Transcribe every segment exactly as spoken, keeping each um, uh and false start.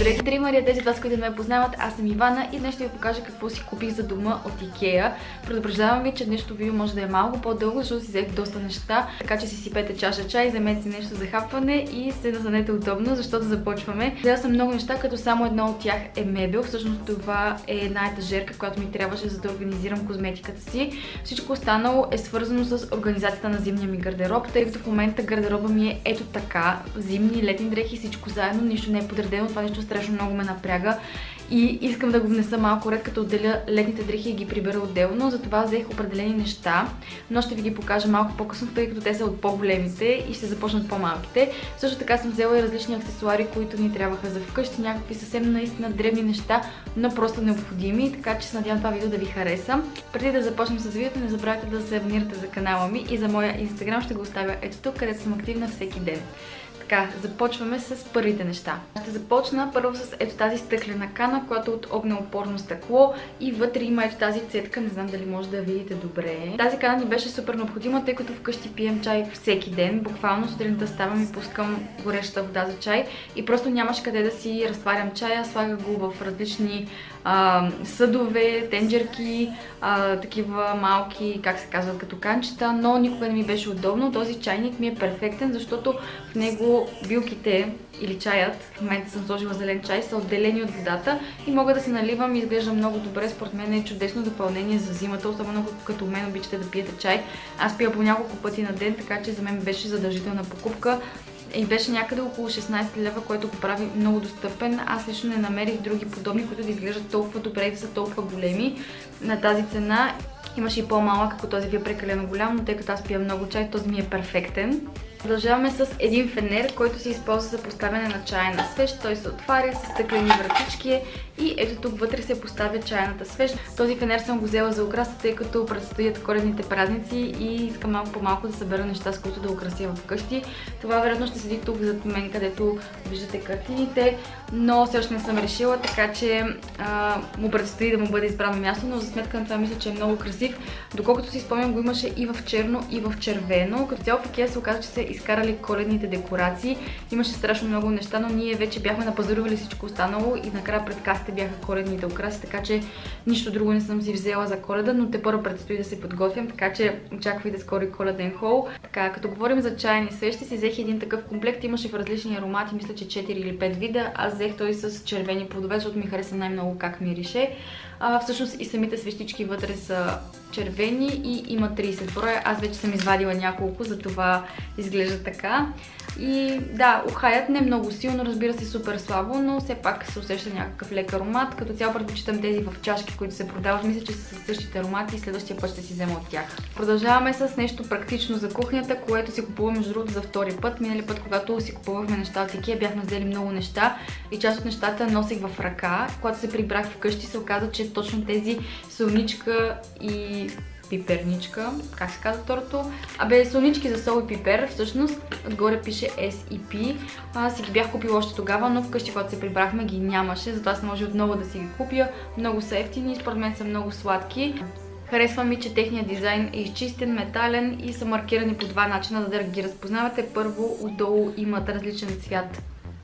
Здравейте, Мария, тези от вас, които не ме познават, аз съм Ивана и днес ще ви покажа какво си купих за дома от Икеа. Предупреждавам ви, че днешното видео може да е малко по-дълго, защото си взех доста неща, така че си сипете чаша чай, вземете си нещо за хапване и се настанете удобно, защото започваме. Взела съм много неща, като само едно от тях е мебел. Всъщност това е една етажерка, която ми трябваше, за да организирам козметиката си. Всичко останало е свързано с организацията на зимния ми гардероб, тъй като в момента гардероба ми е ето така. Зимни, летни дрехи, всичко заедно, нищо не е подредено, това нещо страшно много ме напряга и искам да го внеса малко ред, като отделя летните дрехи и ги прибера отделно. Затова взех определени неща, но ще ви ги покажа малко по-късно, тъй като те са от по-големите и ще започнат по-малките. Също така съм взела и различни аксесуари, които ни трябваха за вкъщи, някакви съвсем наистина древни неща, но просто необходими, така че се надявам това видео да ви хареса. Преди да започнем с видеото, не забравяйте да се абонирате за канала ми и за моя инстаграм ще го оставя ето тук, където съм активна всеки ден. Така, започваме с първите неща. Ще започна първо с ето тази стъклена кана, която е от огнеупорно стъкло и вътре има ето тази цетка, не знам дали може да я видите добре. Тази кана ни беше супер необходима, тъй като вкъщи пием чай всеки ден. Буквално сутринта ставам и пускам горещата вода за чай и просто нямаше къде да си разтварям чая, слагах го в различни а, съдове, тенджерки, а, такива малки, как се казват, като канчета, но никога не ми беше удобно. Този чайник ми е перфектен, защото в него билките или чаят, в момента съм сложила зелен чай, са отделени от водата и мога да се наливам и изглежда много добре. Според мен е чудесно допълнение за зимата, особено като мен обичате да пиете чай. Аз пия по няколко пъти на ден, така че за мен беше задължителна покупка и беше някъде около шестнайсет лева, което го прави много достъпен. Аз лично не намерих други подобни, които да изглеждат толкова добре и да са толкова големи на тази цена. Имаше и по-малък, ако този ви е прекалено голям, но тъй като аз пия много чай, този ми е перфектен. Продължаваме с един фенер, който се използва за поставяне на чайна свещ. Той се отваря с стъклени вратички и ето тук вътре се поставя чайната свещ. Този фенер съм го взела за украса, тъй като предстоят коледните празници и искам малко по-малко да събера неща, с които да украся вкъщи. Това вероятно ще седи тук зад мен, където виждате картините, но все още не съм решила, така че а, му предстои да му бъде избрано място, но за сметка на това мисля, че е много красив. Доколкото си спомням, го имаше и в черно, и в червено. Като цяло в Икеа се оказа, че се изкарали коледните декорации. Имаше страшно много неща, но ние вече бяхме напазарували всичко останало и накрая пред касите бяха коледните украси, така че нищо друго не съм си взела за Коледа, но те първо предстои да се подготвям, така че очаквайте скоро и коледен хол. Така, като говорим за чайни свещи, си взех един такъв комплект, имаше в различни аромати, мисля, че четири или пет вида. Аз взех той с червени плодове, защото ми хареса най-много как мирише. А, всъщност и самите свещички вътре са червени и има трийсет броя. Аз вече съм извадила няколко, затова изглежда така. И да, ухаят не много силно, разбира се, супер слабо, но все пак се усеща някакъв лек аромат. Като цяло предпочитам тези в чашки, които се продават. Мисля, че са с същите аромати и следващия път ще си взема от тях. Продължаваме с нещо практично за кухнята, което си купувам между другото за втори път. Минали път, когато си купувахме неща от Икеа, бяхме взели много неща и част от нещата носих в ръка. Когато се прибрах вкъщи, се оказа, че точно тези солничка и пиперничка, как се казва второто? Абе, солнички за сол и пипер, всъщност, отгоре пише Ес и Пи. Аз си ги бях купила още тогава, но вкъщи, когато се прибрахме, ги нямаше, затова се може отново да си ги купя. Много са ефтини и според мен са много сладки. Харесва ми, че техният дизайн е изчистен, метален и са маркирани по два начина, за да ги разпознавате. Първо, отдолу имат различен цвят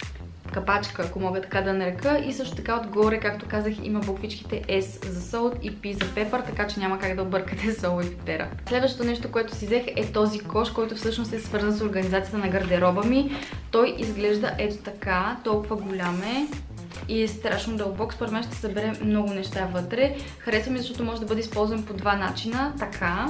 капачка, ако мога така да нарека, и също така отгоре, както казах, има буквичките Ес за солт и Пи за пепър, така че няма как да объркате сол и пипера. Следващото нещо, което си взех, е този кош, който всъщност е свързан с организацията на гардероба ми. Той изглежда ето така, толкова голям е и е страшно дълбок. Според мен ще събере много неща вътре. Харесва ми, защото може да бъде използван по два начина, така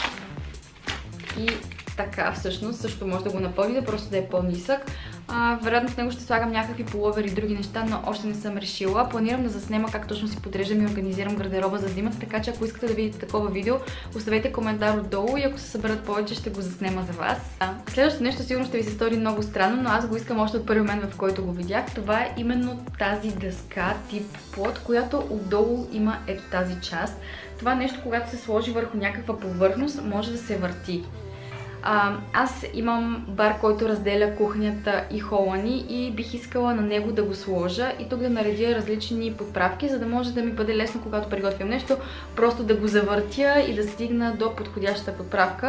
и така. Всъщност също може да го напълните, просто да е по-нисък. А, вероятно в него ще слагам някакви пуловери и други неща, но още не съм решила. Планирам да заснема как точно си подреждам и организирам гардероба за зимата, така че ако искате да видите такова видео, оставете коментар отдолу и ако се съберат повече, ще го заснема за вас. Следващото нещо сигурно ще ви се стори много странно, но аз го искам още от първи момент, в който го видях. Това е именно тази дъска тип плот, която отдолу има ето тази част. Това нещо, когато се сложи върху някаква повърхност, може да се върти. А, аз имам бар, който разделя кухнята и хола ни и бих искала на него да го сложа и тук да наредя различни подправки, за да може да ми бъде лесно, когато приготвям нещо, просто да го завъртя и да стигна до подходящата подправка.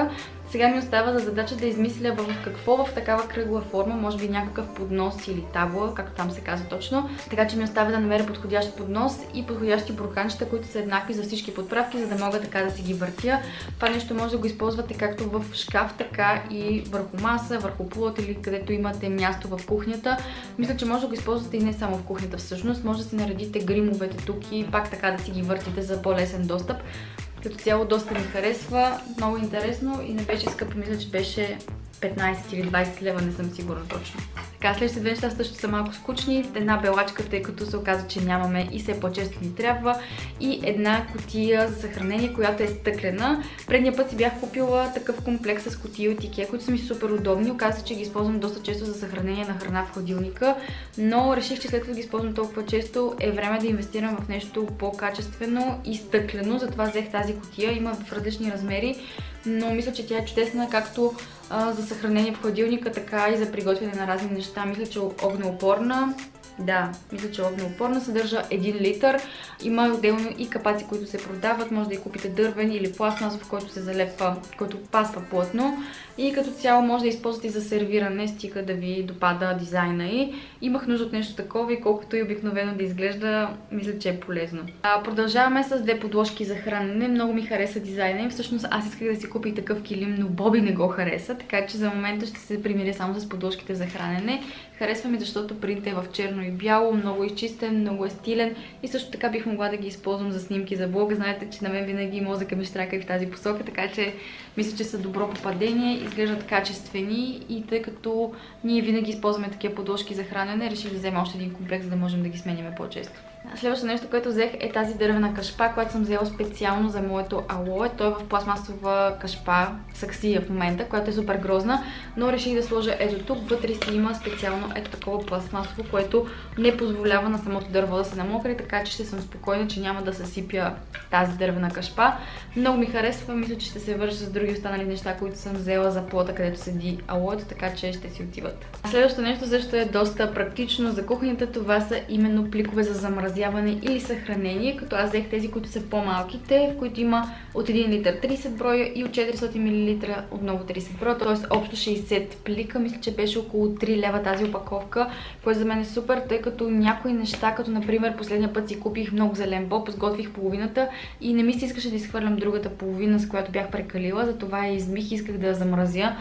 Сега ми остава за задача да измисля в какво в такава кръгла форма, може би някакъв поднос или табла, както там се казва точно. Така че ми остава да намеря подходящ поднос и подходящи бурканчета, които са еднакви за всички подправки, за да мога така да си ги въртя. Това нещо може да го използвате както в шкаф, така и върху маса, върху пулот или където имате място в кухнята. Мисля, че може да го използвате и не само в кухнята всъщност. Може да си наредите гримовете тук и пак така да си ги въртите за по-лесен достъп. Като цяло доста ми харесва, много интересно и не беше скъпо, мисля, че беше петнайсет или двайсет лева, не съм сигурна точно. Така, следващите две неща също са малко скучни. Една белачка, тъй като се оказа, че нямаме и все по-често ни трябва. И една кутия за съхранение, която е стъклена. Предния път си бях купила такъв комплекс с кутии от IKEA, които са ми супер удобни. Оказа се, че ги използвам доста често за съхранение на храна в хладилника. Но реших, че след като ги използвам толкова често, е време да инвестирам в нещо по-качествено и стъклено. Затова взех тази кутия. Има в различни размери, но мисля, че тя е чудесна както а, за съхранение в хладилника, така и за приготвяне на разни неща. Мисля, че е огнеупорна. Да, мисля, че е огнеупорна. Съдържа един литър. Има отделно и капаци, които се продават. Може да и купите дървен или пластмасов, който се залепва, който пасва плътно. И като цяло може да използвате и за сервиране, стига да ви допада дизайна й. Имах нужда от нещо такова и колкото и обикновено да изглежда, мисля, че е полезно. А, продължаваме с две подложки за хранене. Много ми хареса дизайна им. Всъщност аз исках да си купя и такъв килим, но Боби не го хареса, така че за момента ще се примиря само с подложките за хранене. Харесва ми, защото принтът е в черно и бяло, много изчистен, много е стилен и също така бих могла да ги използвам за снимки за блога. Знаете, че на мен винаги мозъка ми щрака и в тази посока, така че мисля, че са добро попадение, изглеждат качествени и тъй като ние винаги използваме такива подложки за хранене, реших да взема още един комплекс, за да можем да ги сменяме по-често. Следващото нещо, което взех, е тази дървена кашпа, която съм взела специално за моето алое. Той е в пластмасова кашпа, саксия в момента, която е супер грозна, но реших да сложа ето тук. Вътре си има специално ето такова пластмасово, което не позволява на самото дърво да се намокри, така че ще съм спокойна, че няма да съсипя тази дървена кашпа. Много ми харесва, мисля, че ще се вържа с други останали неща, които съм взела за плота, където седи алоето, така че ще си отиват. Следващото нещо също е доста практично за кухнята. Това са именно пликове за замразяване или съхранение, като аз взех тези, които са по-малките, в които има от един литър трийсет броя и от четиристотин милилитра отново трийсет броя, т.е. общо шейсет плика. Мисля, че беше около три лева тази опаковка, което за мен е супер, тъй като някои неща, като например последния път си купих много зелен боб, сготвих половината и не ми се искаше да изхвърлям другата половина, с която бях прекалила, затова я измих и исках да я замразя.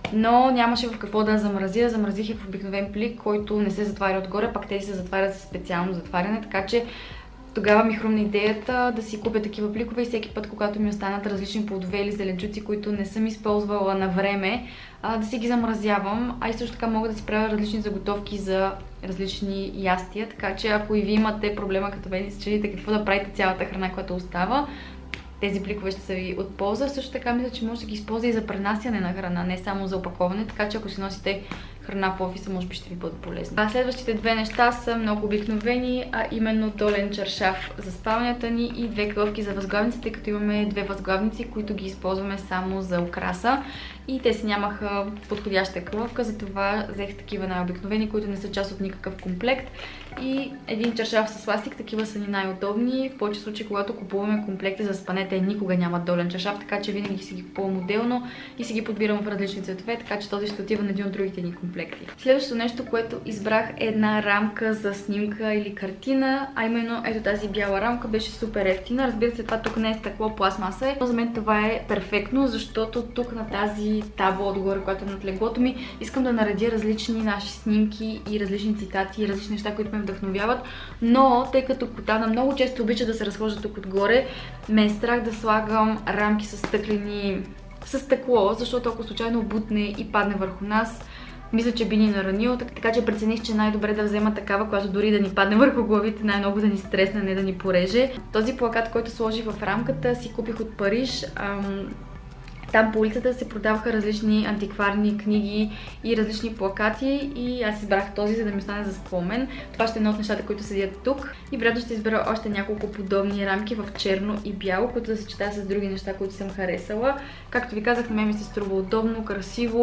Но нямаше в какво да я замразя. Замразих я в обикновен плик, който не се затваря отгоре, пак тези се затварят със специално затваряне, така че тогава ми хрумна идеята да си купя такива пликове и всеки път, когато ми останат различни плодове или зеленчуци, които не съм използвала на време, да си ги замразявам. А и също така мога да си правя различни заготовки за различни ястия, така че ако и ви имате проблема като мен и се чудите какво да правите цялата храна, която остава, тези пликове ще са ви от полза. Също така мисля, че може да ги използва и за пренасяне на храна, не само за опаковане, така че ако си носите храна в офиса, може би ще ви бъдат полезни. А следващите две неща са много обикновени, а именно долен чаршаф за спалнята ни и две клъвки за възглавници, тъй като имаме две възглавници, които ги използваме само за украса и те си нямаха подходяща клъвка, затова взех такива най-обикновени, които не са част от никакъв комплект. И един чаршаф с ластик, такива са ни най-удобни. В повече случаи, когато купуваме комплекти за спане, те никога нямат долен чаршаф, така че винаги си ги купувам отделно и си ги подбирам в различни цветове, така че този ще отива на един от другите ни комплекти. Следващото нещо, което избрах, е една рамка за снимка или картина, а именно ето тази бяла рамка, беше супер ефтина. Разбира се, това тук не е стъкло, пластмаса, но за мен това е перфектно, защото тук на тази табла отгоре, която е над леглото ми, искам да наредя различни наши снимки и различни цитати и различни неща, които ме вдъхновяват, но тъй като Котана много често обича да се разхожда тук отгоре, ме е страх да слагам рамки с стъклени, с стъкло, защото ако случайно бутне и падне върху нас, мисля, че би ни наранил, така че прецених, че най-добре да взема такава, която дори да ни падне върху главите, най-много да ни стресне, не да ни пореже. Този плакат, който сложих в рамката, си купих от Париж. Ам... Там по улицата се продаваха различни антикварни книги и различни плакати и аз избрах този, за да ми остане за спомен. Това ще е едно от нещата, които седят тук. И вероятно ще избера още няколко подобни рамки в черно и бяло, които да се съчетая с други неща, които съм харесала. Както ви казах, на мен ми се струва удобно, красиво.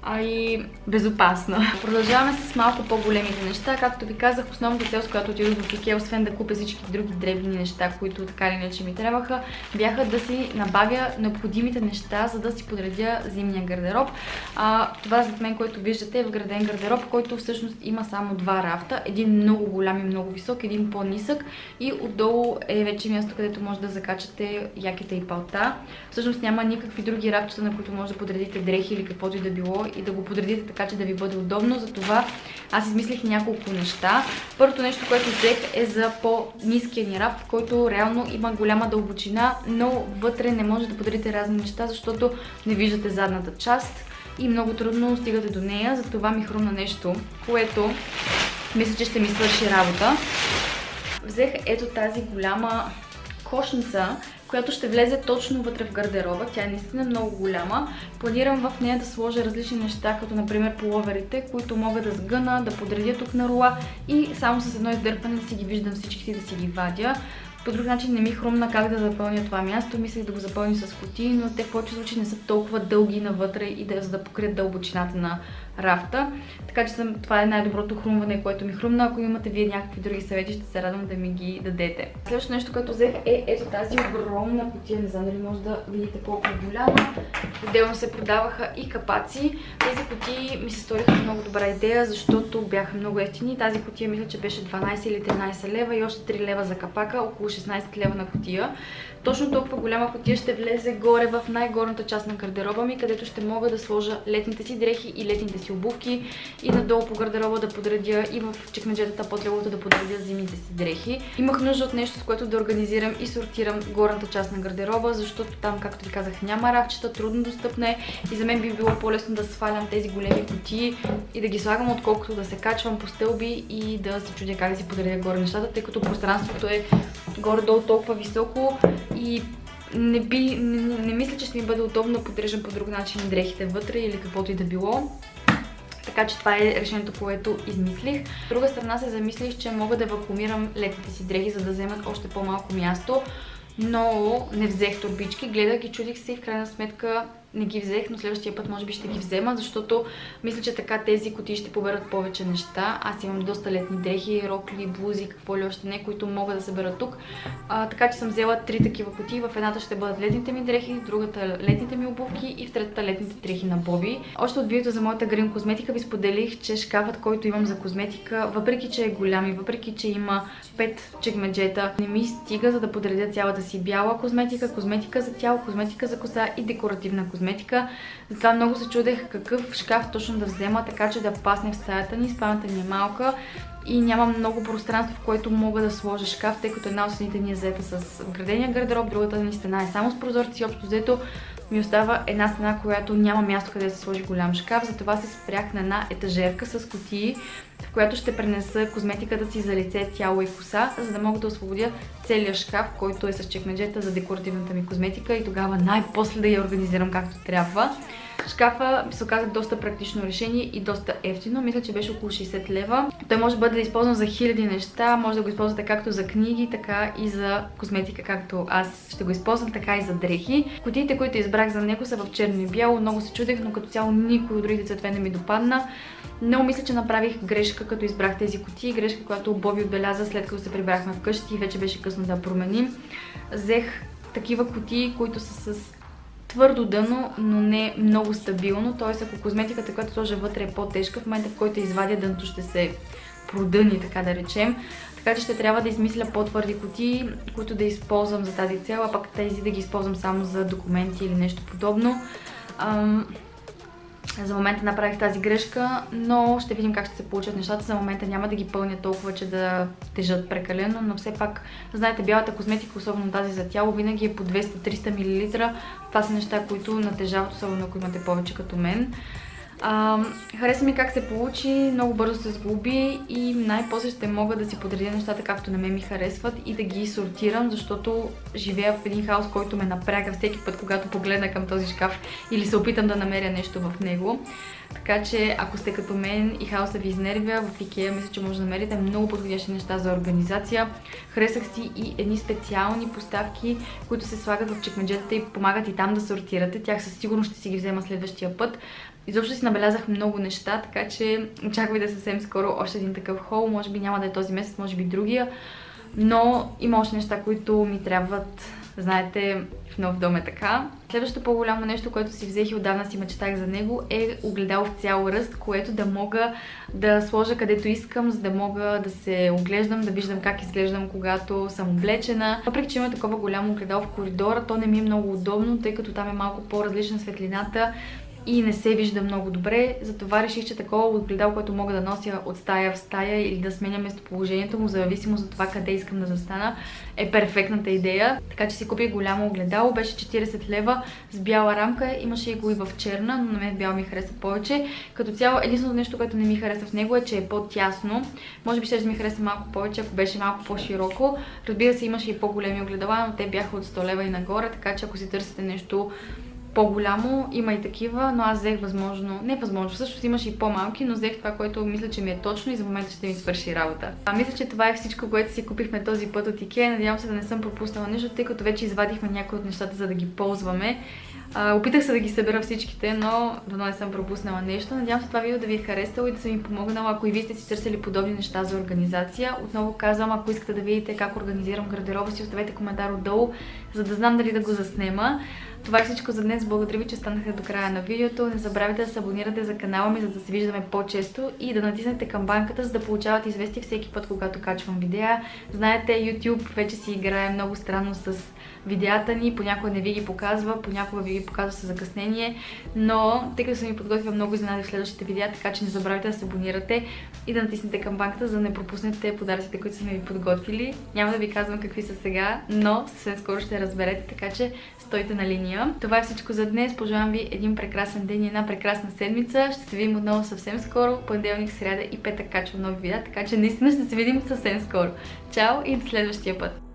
а и безопасна. Продължаваме с малко по-големите неща. Както ви казах, основната цел, с която отидох в IKEA, освен да купя всички други дребни неща, които така или иначе ми трябваха, бяха да си набавя необходимите неща, за да си подредя зимния гардероб. А, това зад мен, което виждате, е вграден гардероб, който всъщност има само два рафта. Един много голям и много висок, един по-нисък и отдолу е вече място, където може да закачате яките и палта. Всъщност няма никакви други рафтчета, на които може да подредите дрехи или каквото и да било и да го подредите така, че да ви бъде удобно. Затова аз измислих няколко неща. Първото нещо, което взех, е за по-ниския ни рафт, в който реално има голяма дълбочина, но вътре не може да подредите разни неща, защото не виждате задната част и много трудно стигате до нея. Затова ми хрумна нещо, което мисля, че ще ми свърши работа. Взех ето тази голяма кошница, която ще влезе точно вътре в гардероба. Тя е наистина много голяма. Планирам в нея да сложа различни неща, като например пуловерите, които мога да сгъна, да подредя тук на рула и само с едно издърпане да си ги виждам всичките и да си ги вадя. По друг начин не ми хрумна как да запълня това място. Мислех да го запълня с кутии, но те в повече случаи не са толкова дълги навътре и да, за да покрият дълбочината на рафта. Така че съм, това е най-доброто хрумване, което ми хрумна. Ако имате вие някакви други съвети, ще се радвам да ми ги дадете. Следващото нещо, което взех, е ето тази огромна кутия. Не знам дали може да видите колко е голяма. Отделно се продаваха и капаци. Тези кутии ми се сториха много добра идея, защото бяха много евтини. Тази кутия мисля, че беше дванайсет или тринайсет лева и още три лева за капака, около шестнайсет лева на кутия. Точно толкова голяма кутия ще влезе горе в най-горната част на гардероба ми, където ще мога да сложа летните си дрехи и летните си обувки и надолу по гардероба да подредя и в чекмеджетата под леглото да подредя зимните си дрехи. Имах нужда от нещо, с което да организирам и сортирам горната част на гардероба, защото там, както ви казах, няма рафчета, трудно достъпна е и за мен би било по-лесно да свалям тези големи кутии и да ги слагам, отколкото да се качвам по стълби и да се чудя как да си подредя горе нещата, тъй като пространството е горе-долу толкова високо и не, би, не, не мисля, че ще ми бъде удобно да подреждам по друг начин дрехите вътре или каквото и да било. Така че това е решението, което измислих. От друга страна се замислих, че мога да вакуумирам летните си дрехи, за да вземат още по-малко място. Но не взех торбички, гледах и чудих се и в крайна сметка не ги взех, но следващия път може би ще ги взема, защото мисля, че така тези кутии ще поберат повече неща. Аз имам доста летни дрехи, рокли, блузи, какво ли още не, които могат да съберат тук. А, така че съм взела три такива кутии. В едната ще бъдат летните ми дрехи, в другата летните ми обувки и в третата летните дрехи на Боби. Още от видеото за моята Green козметика ви споделих, че шкафът, който имам за козметика, въпреки че е голям и въпреки че има пет чекмеджета, не ми стига, за да подредя цялата си бяла козметика, козметика за тяло, козметика за коса и декоративна козметика. Затова много се чудех какъв шкаф точно да взема, така че да пасне в стаята ни. Спалната ми е малка и нямам много пространство, в което мога да сложа шкаф, тъй като една от стените ни е заета с вградения гардероб, другата ни стена е само с прозорци и общо взето ми остава една стена, която няма място къде да се сложи голям шкаф. Затова се спрях на една етажерка с кутии, в която ще пренеса козметиката си за лице, тяло и коса, за да мога да освободя целият шкаф, който е с чекмеджета за декоративната ми козметика и тогава най-после да я организирам както трябва. Шкафа се оказа доста практично решение и доста ефтино. Мисля, че беше около шейсет лева. Той може да бъде използван за хиляди неща. Може да го използвате както за книги, така и за козметика, както аз ще го използвам, така и за дрехи. Кутиите, които избрах за него, са в черно и бяло. Много се чудех, но като цяло никой от другите цветове не ми допадна. Но мисля, че направих грешка, като избрах тези кутии. Грешка, която Боби отбеляза след като се прибрахме вкъщи и вече беше късно да променим. Взех такива кутии, които са с твърдо дъно, но не много стабилно. Т.е. ако козметиката, която сложа вътре е по-тежка, в момента в който извадя дъното ще се продъни, така да речем. Така че ще трябва да измисля по-твърди кутии, които да използвам за тази цел, а пък тези да ги използвам само за документи или нещо подобно. Ам... За момента направих тази грешка, но ще видим как ще се получат нещата. За момента няма да ги пълня толкова, че да тежат прекалено, но все пак, знаете, бялата козметика, особено тази за тяло, винаги е по двеста до триста милилитра. Това са неща, които натежават, особено ако имате повече като мен. А, хареса ми как се получи, много бързо се сглоби и най-после ще мога да си подредя нещата както на мен ми харесват и да ги сортирам, защото живея в един хаос, който ме напряга всеки път, когато погледна към този шкаф или се опитам да намеря нещо в него. Така че, ако сте като мен и хаоса ви изнервя, в IKEA мисля, че може да намерите много подходящи неща за организация. Харесах си и едни специални поставки, които се слагат в чекмеджетата и помагат и там да сортирате. Тях със сигурност ще си ги взема следващия път. изобщо си набелязах много неща, така че очаквайте съвсем скоро още един такъв хол. Може би няма да е този месец, може би другия. Но има още неща, които ми трябват. Знаете, в нов дом е така. Следващото по-голямо нещо, което си взех и отдавна си мечтах за него, е огледало в цял ръст, което да мога да сложа където искам, за да мога да се оглеждам, да виждам как изглеждам, когато съм облечена. Въпреки че има такова голямо огледало в коридора, то не ми е много удобно, тъй като там е малко по-различна светлината и не се вижда много добре. Затова реших, че такова огледало, което мога да нося от стая в стая или да сменя местоположението му, в зависимост от това къде искам да застана, е перфектната идея. Така че си купих голямо огледало, беше четирийсет лева с бяла рамка, имаше и го и в черна, но на мен бял ми хареса повече. Като цяло, единственото нещо, което не ми хареса в него е, че е по-тясно. Може би ще ми хареса малко повече, ако беше малко по-широко. Разбира се, имаше и по-големи огледала, но те бяха от сто лева и нагоре, така че ако си търсите нещо по-голямо, има и такива, но аз взех възможно, не възможно, всъщност имаше и по-малки, но взех това, което мисля, че ми е точно и за момента ще ми свърши работа. А мисля, че това е всичко, което си купихме този път от IKEA. Надявам се да не съм пропуснала нещо, тъй като вече извадихме някои от нещата, за да ги ползваме. А, опитах се да ги събера всичките, но дано не съм пропуснала нещо. Надявам се това видео да ви е харесало и да съм ви помогнала, ако и вие сте си търсили подобни неща за организация. Отново казвам, ако искате да видите как организирам гардероба си, оставете коментар отдолу, за да знам дали да го заснема. Това е всичко за днес. Благодаря ви, че станахте до края на видеото. Не забравяйте да се абонирате за канала ми, за да се виждаме по-често и да натиснете камбанката, за да получавате известия всеки път, когато качвам видеа. Знаете, YouTube вече си играе много странно с видеята ни. Понякога не ви ги показва, понякога ви ги показва с закъснение, но тъй като съм ви подготвила много изненади в следващите видеа, така че не забравяйте да се абонирате и да натиснете камбанката, за да не пропуснете подаръците, които сме ви подготвили. Няма да ви казвам какви са сега, но съвсем скоро ще разберете, така че стойте на линия. Това е всичко за днес. Пожелавам ви един прекрасен ден и една прекрасна седмица. Ще се видим отново съвсем скоро. Понеделник, сряда и петък качвам нови видеа, така че наистина ще се видим съвсем скоро. Чао и до следващия път!